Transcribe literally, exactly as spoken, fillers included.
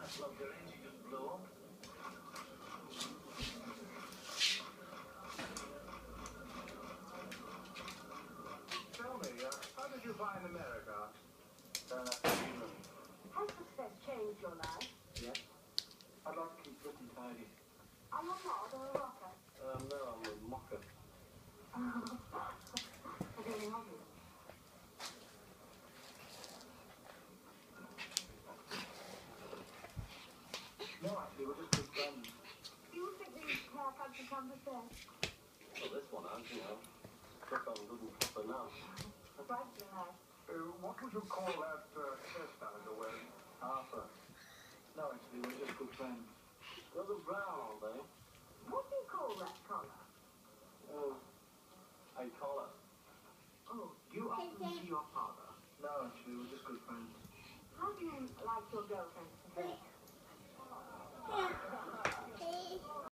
Love your engine just blew up. Tell me, uh, how did you find America? Uh, England. Has success changed your life? Yeah. I'd like to keep fit and tidy. Are you a mod or a rocker? Um, no, I'm a mocker. I really love you. No, actually, we're just good friends. Do you think these haircuts have come to stay? Well, this one has, you know. Stuck on good and proper now. Frightening nice. Uh, what would you call that uh, hairstyle you're wearing? Arthur. No, actually, we're just good friends. Those are brown, aren't they? What do you call that collar? Oh, a collar. Oh, Do you often see your father? No, actually, we're just good friends. how do you like your girlfriend's hair?